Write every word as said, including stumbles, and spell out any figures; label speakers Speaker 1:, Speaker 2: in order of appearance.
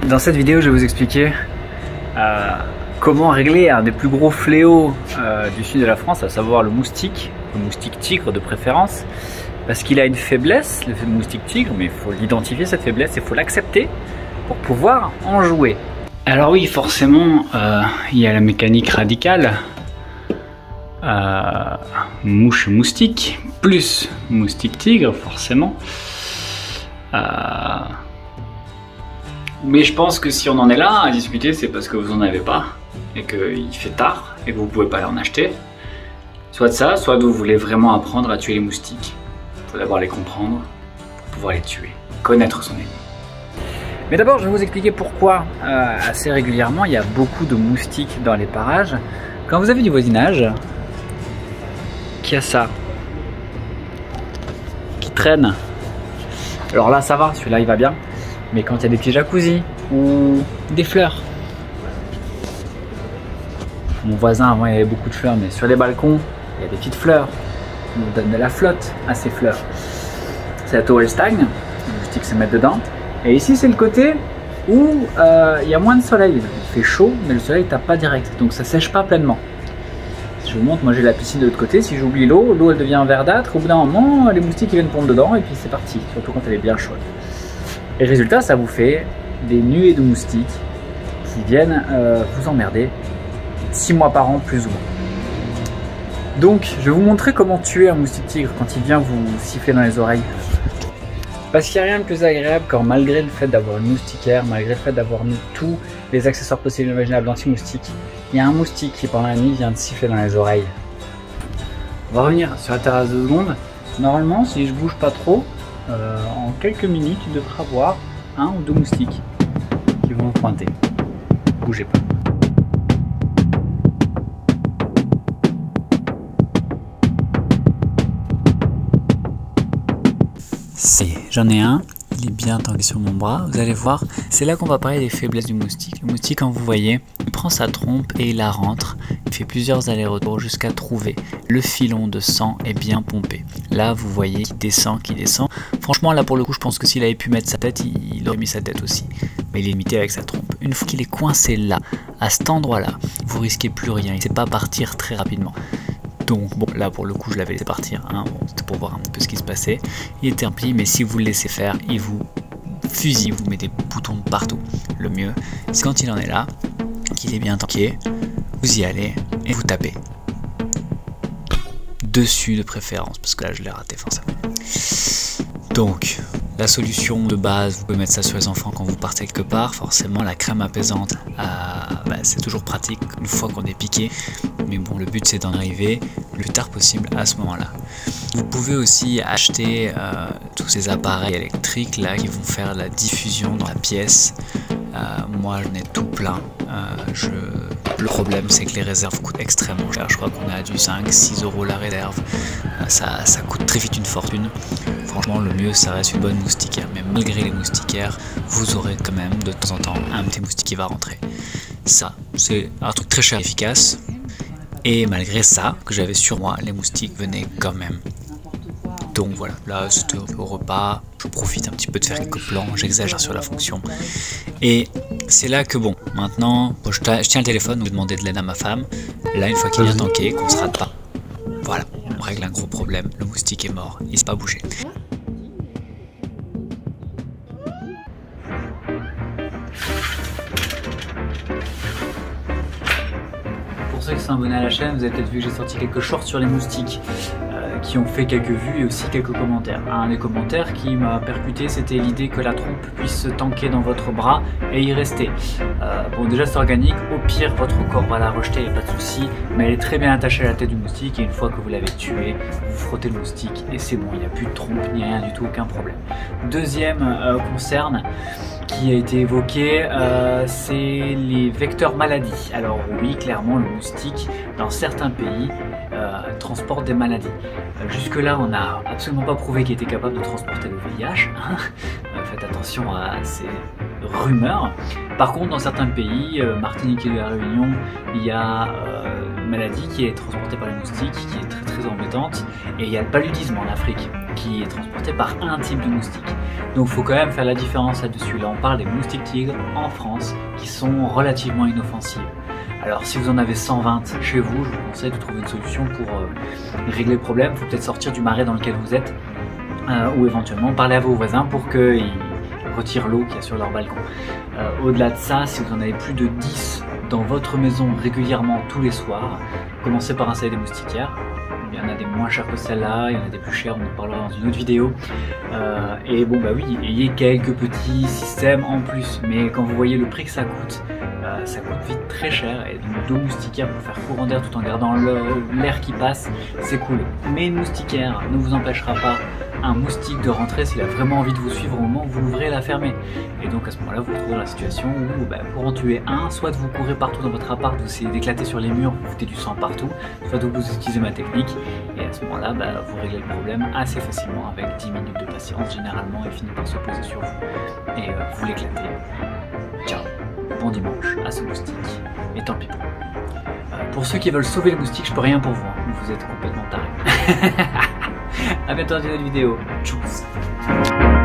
Speaker 1: Dans cette vidéo, je vais vous expliquer euh, comment régler un des plus gros fléaux euh, du sud de la France, à savoir le moustique, le moustique tigre de préférence, parce qu'il a une faiblesse, le moustique tigre, mais il faut l'identifier cette faiblesse, il faut l'accepter pour pouvoir en jouer. Alors oui, forcément, euh, il y a la mécanique radicale, euh, mouche moustique, plus moustique tigre, forcément. Euh, mais je pense que si on en est là à discuter, c'est parce que vous en avez pas, et qu'il fait tard, et que vous pouvez pas en acheter. Soit de ça, soit vous voulez vraiment apprendre à tuer les moustiques. Il faut d'abord les comprendre, pour pouvoir les tuer, connaître son ennemi. Mais d'abord, je vais vous expliquer pourquoi, euh, assez régulièrement, il y a beaucoup de moustiques dans les parages. Quand vous avez du voisinage, qui a ça, qui traîne, alors là ça va, celui-là il va bien, mais quand il y a des petits jacuzzis ou des fleurs, mon voisin avant il y avait beaucoup de fleurs, mais sur les balcons il y a des petites fleurs, on donne de la flotte à ces fleurs. C'est la tour elle stagne, les moustiques se mettent dedans. Et ici c'est le côté où euh, il y a moins de soleil, il fait chaud mais le soleil tape pas direct, donc ça sèche pas pleinement. Si je vous montre, moi j'ai la piscine de l'autre côté, si j'oublie l'eau, l'eau elle devient verdâtre, au bout d'un moment les moustiques ils viennent pondre dedans et puis c'est parti, surtout quand elle est bien chaude. Et résultat, ça vous fait des nuées de moustiques qui viennent euh, vous emmerder six mois par an plus ou moins. Donc je vais vous montrer comment tuer un moustique tigre quand il vient vous siffler dans les oreilles. Parce qu'il n'y a rien de plus agréable quand, malgré le fait d'avoir une moustiquaire, malgré le fait d'avoir mis tous les accessoires possibles et imaginables anti-moustiques, il y a un moustique qui pendant la nuit vient de siffler dans les oreilles. On va revenir sur la terrasse deux secondes. Normalement, si je bouge pas trop, euh, en quelques minutes, tu devras avoir un ou deux moustiques qui vont vous pointer. Bougez pas. Si, j'en ai un, il est bien tangué sur mon bras, vous allez voir, c'est là qu'on va parler des faiblesses du moustique. Le moustique, quand vous voyez, il prend sa trompe et il la rentre, il fait plusieurs allers-retours jusqu'à trouver le filon de sang est bien pompé. Là, vous voyez qu'il descend, qu'il descend. Franchement, là pour le coup, je pense que s'il avait pu mettre sa tête, il, il aurait mis sa tête aussi. Mais il est limité avec sa trompe. Une fois qu'il est coincé là, à cet endroit-là, vous risquez plus rien, il ne sait pas partir très rapidement. Donc bon, là pour le coup je l'avais laissé partir, hein. Bon, c'était pour voir un peu ce qui se passait. Il était rempli, mais si vous le laissez faire, il vous fusille, vous met des boutons de partout. Le mieux, c'est quand il en est là, qu'il est bien tanké, vous y allez et vous tapez. Dessus de préférence, parce que là je l'ai raté forcément. Donc, la solution de base, vous pouvez mettre ça sur les enfants quand vous partez quelque part. Forcément, la crème apaisante, euh, bah, c'est toujours pratique une fois qu'on est piqué. Mais bon, le but c'est d'en arriver le plus tard possible à ce moment-là. Vous pouvez aussi acheter euh, tous ces appareils électriques là qui vont faire la diffusion dans la pièce. Euh, moi, j'en ai tout plein. Euh, je... Le problème, c'est que les réserves coûtent extrêmement cher. Je crois qu'on a du cinq à six euros la réserve. Euh, ça, ça coûte très vite une fortune. Franchement, le mieux, ça reste une bonne moustiquaire. Mais malgré les moustiquaires, vous aurez quand même de temps en temps un petit moustique qui va rentrer. Ça, c'est un truc très cher et efficace. Et malgré ça, que j'avais sur moi, les moustiques venaient quand même. Donc voilà, là c'était au repas, je profite un petit peu de faire quelques plans, j'exagère sur la fonction. Et c'est là que bon, maintenant, bon, je, je tiens le téléphone, je vais demander de l'aide à ma femme. Là, une fois qu'il vient tanker, qu'on se rate pas, voilà, on règle un gros problème, le moustique est mort, il ne s'est pas bougé. Pour ceux qui sont abonnés à la chaîne, vous avez peut-être vu que j'ai sorti quelques shorts sur les moustiques euh, qui ont fait quelques vues et aussi quelques commentaires. Un des commentaires qui m'a percuté, c'était l'idée que la trompe puisse se tanker dans votre bras et y rester. Euh, bon, déjà c'est organique, au pire votre corps va la rejeter, il n'y a pas de souci, mais elle est très bien attachée à la tête du moustique et une fois que vous l'avez tué, vous frottez le moustique et c'est bon, il n'y a plus de trompe ni rien du tout, aucun problème. Deuxième euh, concerne qui a été évoqué, euh, c'est les vecteurs maladies. Alors oui, clairement, le moustique, dans certains pays, euh, transporte des maladies. Euh, Jusque-là, on n'a absolument pas prouvé qu'il était capable de transporter le V I H. euh, faites attention à ces rumeurs. Par contre, dans certains pays, euh, Martinique et la Réunion, il y a euh, une maladie qui est transportée par les moustiques, qui est très très embêtante. Et il y a le paludisme en Afrique, qui est transporté par un type de moustique. Donc il faut quand même faire la différence là-dessus. Là on parle des moustiques tigres en France qui sont relativement inoffensives. Alors si vous en avez cent vingt chez vous, je vous conseille de trouver une solution pour euh, régler le problème. Il faut peut-être sortir du marais dans lequel vous êtes euh, ou éventuellement parler à vos voisins pour qu'ils retirent l'eau qu'il y a sur leur balcon. Euh, Au-delà de ça, si vous en avez plus de dix dans votre maison régulièrement tous les soirs, commencez par installer des moustiquaires. Il y en a des moins chères que celle-là, il y en a des plus chères, on en parlera dans une autre vidéo. Euh, et bon bah oui, ayez quelques petits systèmes en plus, mais quand vous voyez le prix que ça coûte, euh, ça coûte vite très cher, et donc deux moustiquaires pour faire courant d'air tout en gardant l'air qui passe, c'est cool. Mais une moustiquaire ne vous empêchera pas un moustique de rentrer s'il a vraiment envie de vous suivre au moment où vous l'ouvrez et la fermez. Et donc à ce moment-là, vous vous retrouvez dans la situation où bah, pour en tuer un, soit vous courez partout dans votre appart, vous essayez d'éclater sur les murs, vous foutez du sang partout, soit vous utilisez ma technique, et à ce moment-là, bah, vous réglez le problème assez facilement avec dix minutes de patience. Généralement, il finit par se poser sur vous et euh, vous l'éclatez. Ciao, bon dimanche à ce moustique, et tant pis pour vous. Euh, pour ceux qui veulent sauver le moustique, je peux rien pour vous, hein. Vous êtes complètement tarés. A bientôt dans une autre vidéo. Tchuss.